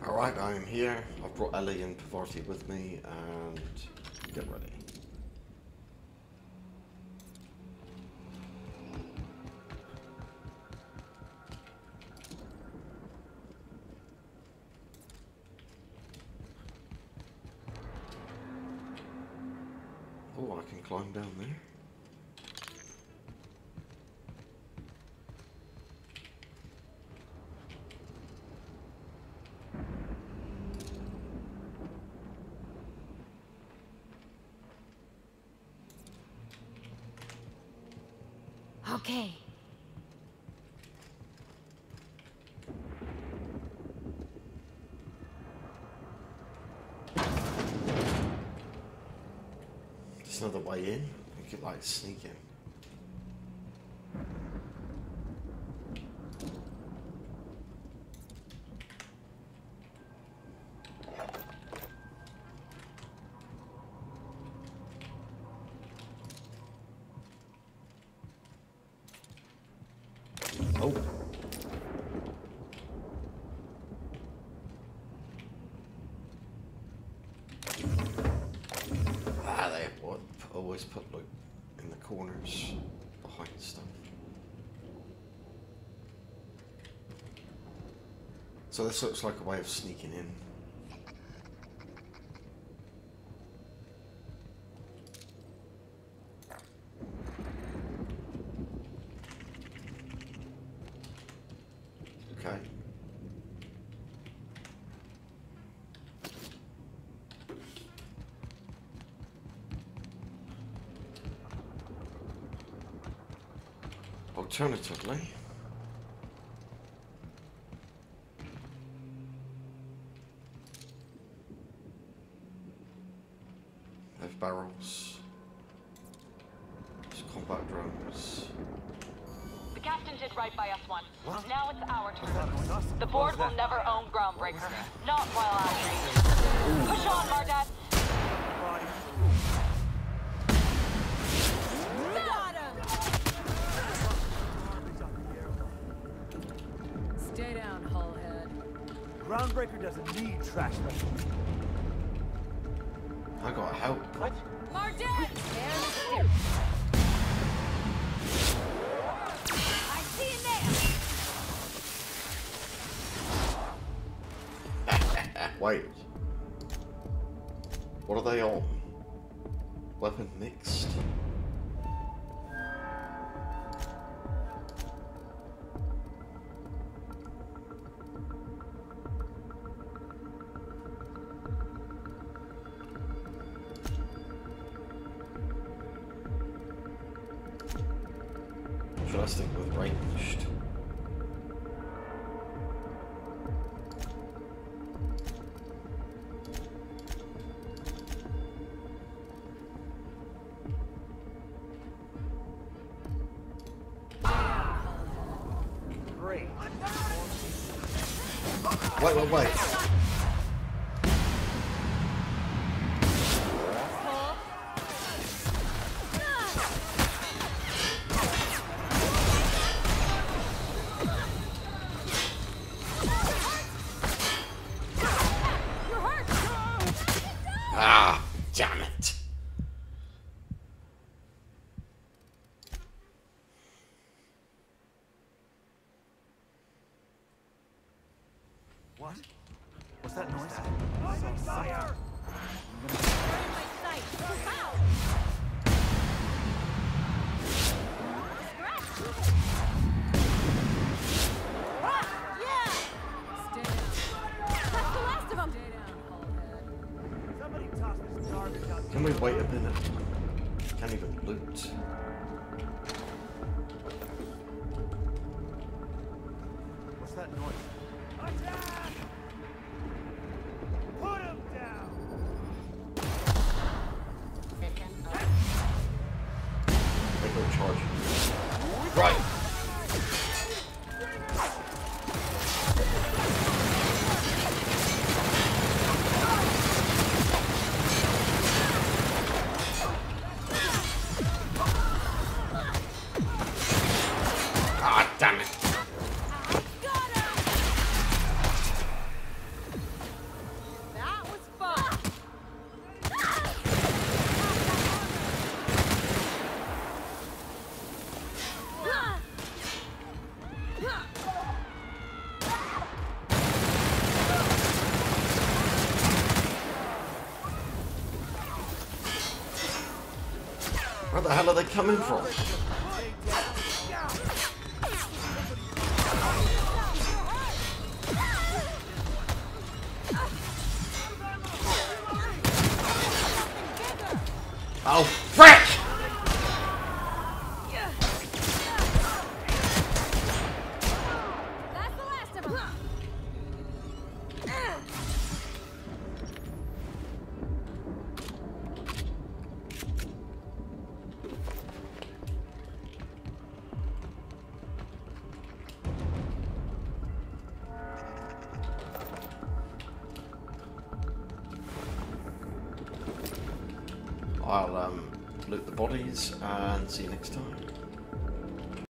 Alright, I am here. I've brought Ellie and Pavarti with me, and get ready. Oh, I can climb down there. Okay. There's another way in. We could like sneak in. Oh. Ah, they always put loot in the corners behind stuff. So this looks like a way of sneaking in. Okay. Alternatively, there's barrels, there's combat drones. The captain did right by us once. What? Now it's our turn. What was that? The What board was will that? never own Groundbreaker. Not while I reign. Push on, Mardat. Stay down, Hullhead. Groundbreaker doesn't need trash specialists. I got help. What? Mardet! I see you there! Wait. What are they on? Weapon mixed. Should I stick with ranged? Great. Wait. Ah, damn it. What? What's that noise? Fire! Stay down. That's the last of them. Stay down, Hullhead. Somebody toss this garbage out. Can we wait a minute? Can't even loot. What's that noise? Attack! Put him down! They go charge. Right. Where the hell are they coming from? Oh, frick! That's the last of them. I'll loot the bodies and see you next time.